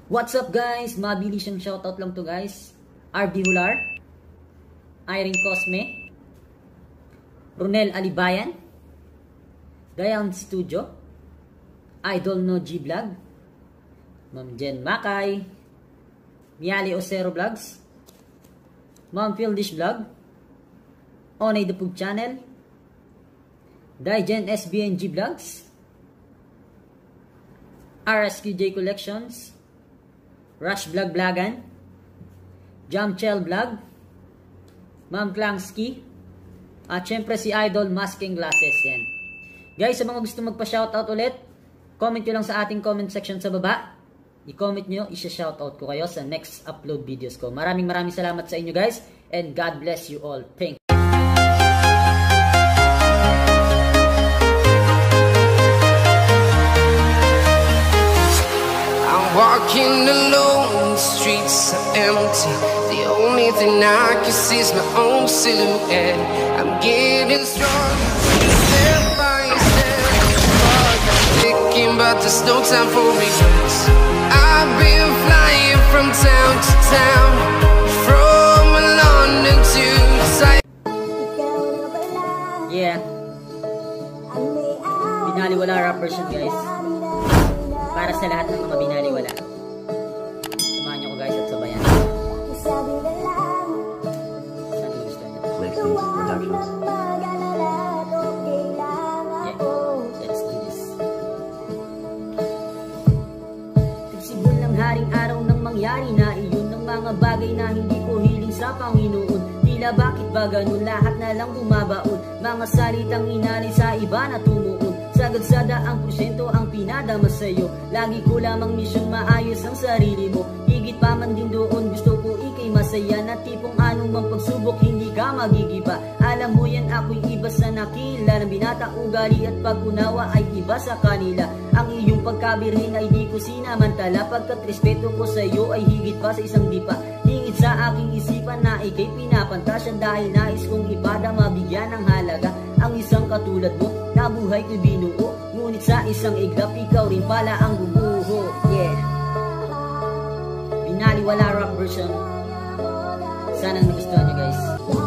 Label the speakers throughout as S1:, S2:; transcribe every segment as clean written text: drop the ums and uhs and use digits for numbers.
S1: What's up guys? Mabilis yung shoutout lang to guys. RB Hular, Irene Cosme, Ronel Alibayan, Dayan Studio, Idol No G Vlog, Ma'am Jen Makay, Miali Osero Vlogs, Ma'am Fieldish Vlog, Onay the Pug Channel, Daijen SBNG Vlogs, RSQJ Collections, Rush Vlog Vlogan, Jamchel Vlog, Ma'am Klangsky, at syempre si Idol Masking Glasses yan. Guys, sa mga gusto magpa-shoutout ulit, comment nyo lang sa ating comment section sa baba. I-comment nyo, isa-shoutout ko kayo sa next upload videos ko. Maraming salamat sa inyo guys, and God bless you all. Thank you.
S2: Walking alone, the streets are empty. The only thing I can see is my own silhouette. I'm getting stronger, step by step. Thinking about there's no time for regrets. I've been flying from town to town, from London to Taiwan.
S1: Yeah, binaliwala rappers yun guys. Para sa lahat ng mga binaliwala. Samahan niyo ko guys at sabayan. Saan gusto niyo? Yeah, let's do this. Tigsibol ng haring araw nang mangyari na iyon ng mga bagay na hindi ko hiling sa Panginoon. Tila bakit ba ganun, lahat na lang bumabaon. Mga salitang inalay sa iba na tumuon. Sagad-sada ang porsyento ang pinadama sa'yo. Lagi ko lamang misyong maayos ang sarili mo. Higit pa man din doon, gusto ko ikay masaya. Na tipong anumang pagsubok, hindi ka magigiba. Alam mo yan, ako'y iba sa nakila. Ng binata ugali at pag-unawa ay iba sa kanila. Ang iyong pagkabirhin ay di ko sinamantala. Pagkat respeto ko sa'yo ay higit pa sa isang dipa. Hingit sa aking isipan na ikay pinapantasyan. Dahil nais kong ipadama, mabigyan ng halaga ang isang katulad mo na buhay ko'y binuo. Ngunit sa isang iglap, ikaw rin pala ang bumuho. Yeah, binaliwala rock version. Sana nagustuhan nyo guys.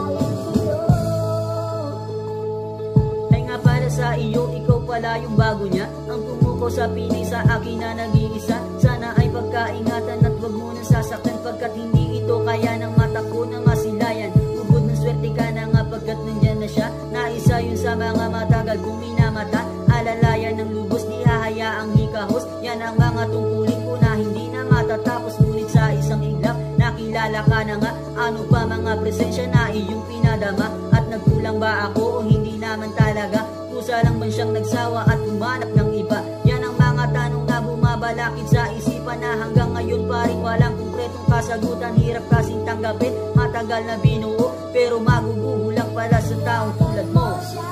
S1: Ay nga para sa iyo, ikaw pala yung bago niya. Ang tumuko sa pinay sa akin na nag-iisa. Sana ay pagkaingatan at wag mo nang sasaktan. Pagkat hindi ito kaya ng mata ko na masilayan. Ubod ng swerte ka na nga pagkat nandyan na siya. Na isa yun sa mga matagal kong minamata. Alalayan ng lubos, di hahayaang hikahos. Yan ang mga tungkulin ko na hindi na matatapos. Ngunit sa isang iglap, nakilala ka na nga. Ano pa mga presensya na iyong pinadama? At nagkulang ba ako o hindi naman talaga? Kusa lang man siyang nagsawa at umanap ng iba? Yan ang mga tanong na bumabalakid sa isipan. Na hanggang ngayon pa rin walang konkretong kasagutan. Hirap kasing tanggapin, matagal na binuo. Pero maguguho lang pala sa taong tulad mo.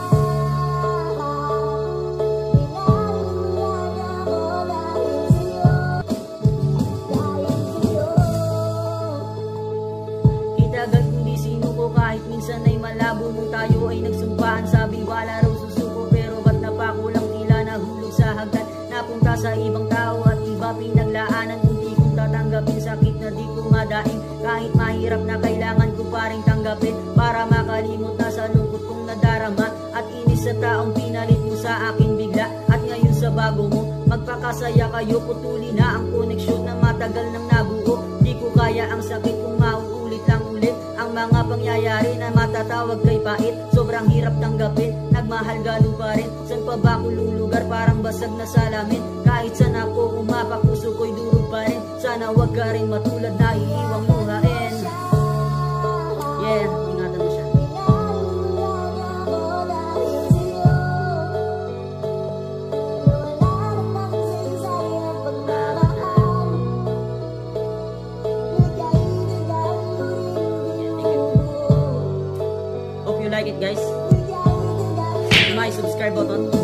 S1: Itagal kung di sinuko kahit minsan ay malabo. Nung tayo ay nagsumpaan, sabi wala raw susuko. Pero ba't napakulang tila nahulog sa hagdan? Napunta sa ibang tao at iba pinaglaanan. Hindi kong tatanggapin sakit na di ko madaing. Kahit mahirap na kailangan ko pa rin tanggapin. Para makalimot na sa lungkot kong nadarama. At inis sa taong pinalit mo sa akin bigla. At ngayon sa bago mo, magpakasaya kayo. Putuli na ang koneksyon na matagal nang nabuo. Di ko kaya ang sakit kung mauulit lang ulit. Ang mga pangyayari na matatawag kay pait. Sobrang hirap tanggapin, nagmahal galo pa rin. San pa ba ko lulugar, parang basag na salamin. Kahit saan ako umapak, puso ko'y durog pa rin. Sana wag ka rin matulad na iiwang luhain. Yeah, ingatan mo siya. Hope you like it guys. Hit my subscribe button.